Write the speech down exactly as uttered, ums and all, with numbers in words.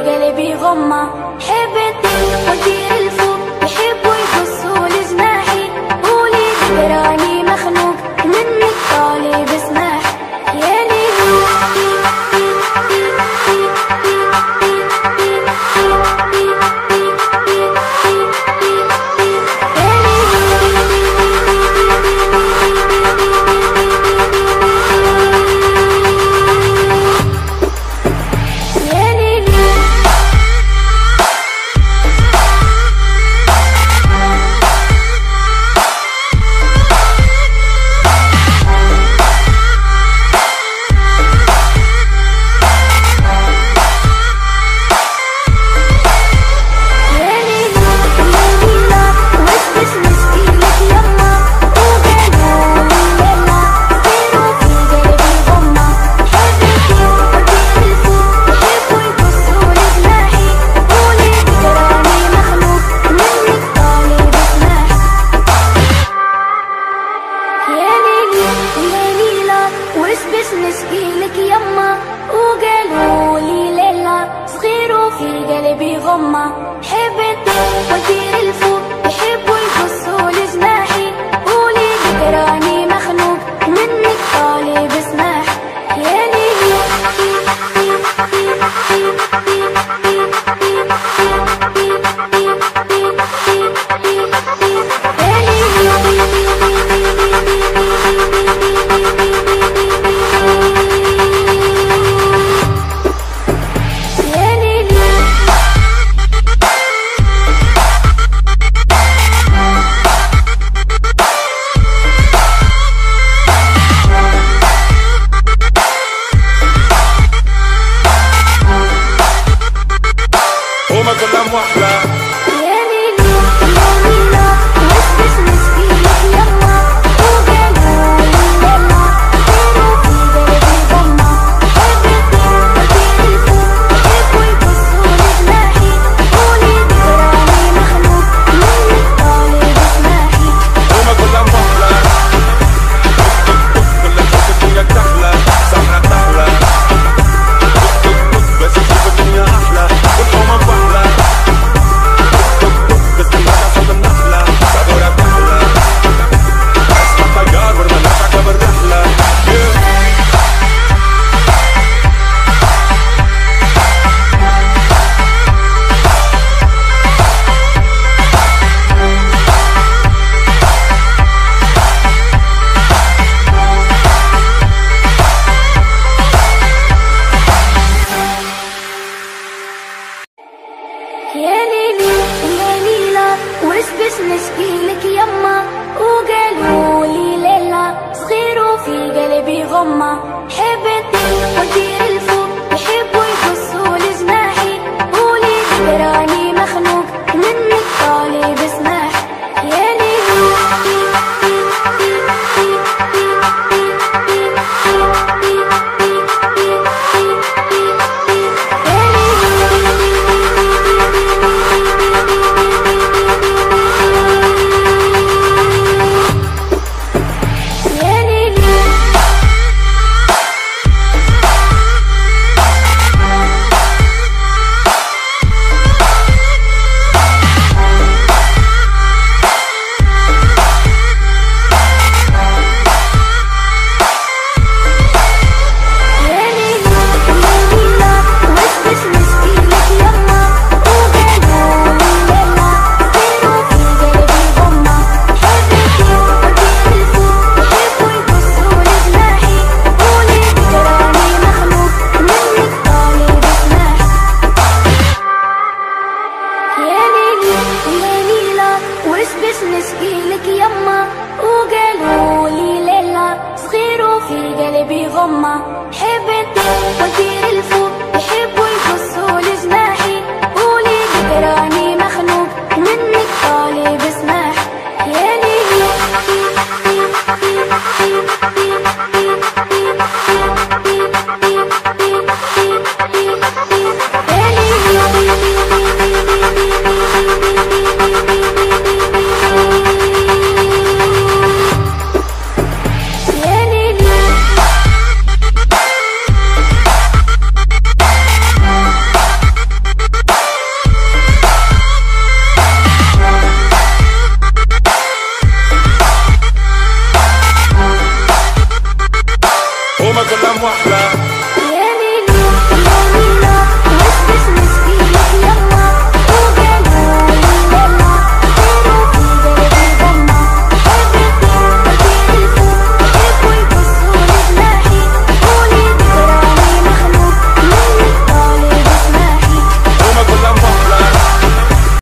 قلبي غمة، حبيتك وطير الفوق يحبوا يبصوا لجناحي، قولي تراني مخنوق منك طالب اسمح يا ليلي. نشكيلك يما وقالوا لي ليلى صغير وفي قلبي غمة، حبيتك وطير الفوق يحبوا يبصوا لجناحي، قولي تراني مخنوق منك طالب اسمح يا ليلي. يا ليلي يا ليلى وش بش نشكيلك يما وقالوا لي ليلى صغير وفي قلبي غمة، حبيتك وطير الفوق يحبوا يبصوا لجناحي، قولي تراني مخنوق منك طالب اسمح يا ليلي. نشكيلك يما وقالوا لي ليلى صغير وفي قلبي غمة، حبيتك